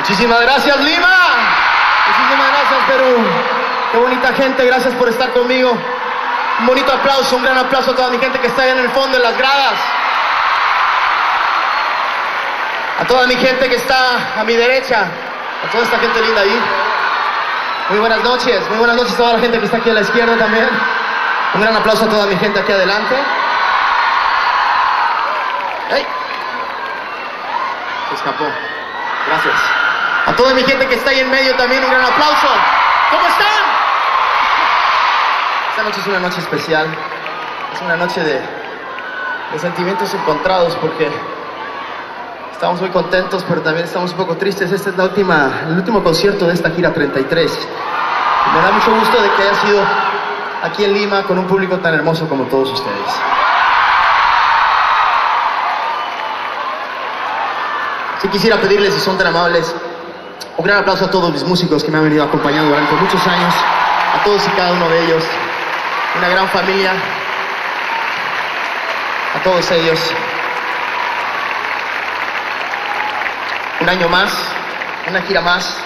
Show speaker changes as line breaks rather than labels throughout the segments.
Muchísimas gracias, Lima. Muchísimas gracias, Perú. Qué bonita gente, gracias por estar conmigo. Un bonito aplauso, un gran aplauso a toda mi gente que está ahí en el fondo, en las gradas. A toda mi gente que está a mi derecha, a toda esta gente linda ahí. Muy buenas noches a toda la gente que está aquí a la izquierda también. Un gran aplauso a toda mi gente aquí adelante. ¡Hey! Se escapó. Gracias. A toda mi gente que está ahí en medio también, un gran aplauso. ¿Cómo están? Esta noche es una noche especial. Es una noche de sentimientos encontrados porque estamos muy contentos, pero también estamos un poco tristes. Este es el último concierto de esta gira 33. Y me da mucho gusto de que haya sido aquí en Lima con un público tan hermoso como todos ustedes. Sí quisiera pedirles, si son tan amables, un gran aplauso a todos mis músicos que me han venido acompañando durante muchos años, a todos y cada uno de ellos, una gran familia, a todos ellos. Un año más, una gira más,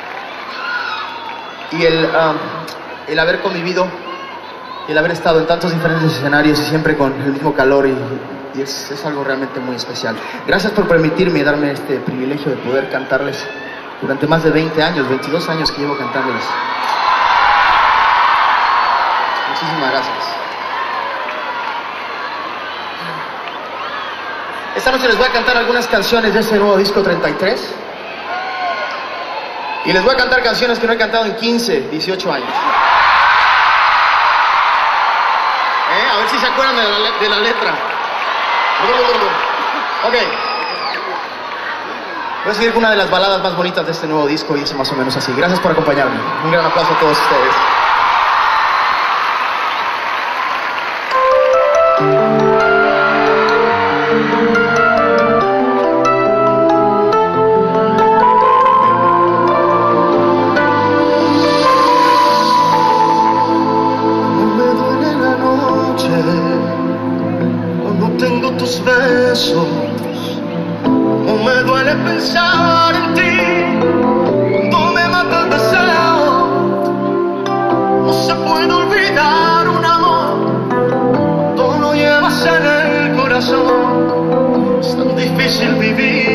y el haber convivido, el haber estado en tantos diferentes escenarios y siempre con el mismo calor y es algo realmente muy especial. Gracias por permitirme darme este privilegio de poder cantarles durante más de 20 años, 22 años que llevo cantándoles. Muchísimas gracias. Esta noche les voy a cantar algunas canciones de ese nuevo disco 33. Y les voy a cantar canciones que no he cantado en 15, 18 años. A ver si se acuerdan de la letra. Ok. Voy a seguir con una de las baladas más bonitas de este nuevo disco y dice más o menos así. Gracias por acompañarme. Un gran aplauso a todos ustedes.
Tengo tus besos, no me duele pensar en ti, cuando me mata el deseo, no se puede olvidar un amor, todo lo llevas en el corazón, es tan difícil vivir